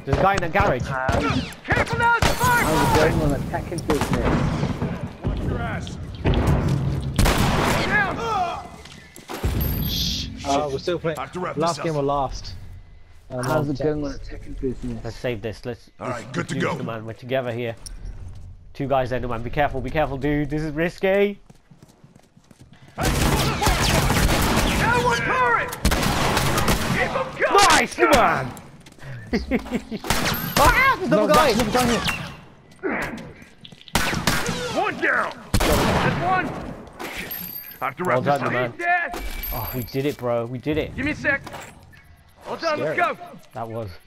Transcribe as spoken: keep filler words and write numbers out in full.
There's a guy in the garage. Um, Careful now, it's fire! how's it going on a tech business? Watch your ass. Down! Oh, we're still playing. Have to wrap Last this game up. or last. Um, How's it last going text. on a tech business? Let's save this. Let's. All let's right, good to use go. the man. We're together here. Two guys there, no man. Be careful, be careful, dude. This is risky. Now one turret! Keep them going! Nice, no man. Ah, there's another guy. Another guy here. One down! That's one! Shit. Have to Well wrap this done, up. man. He's dead! Oh, we did it, bro. We did it. Give me a sec. All done, let's Scary. go! That was.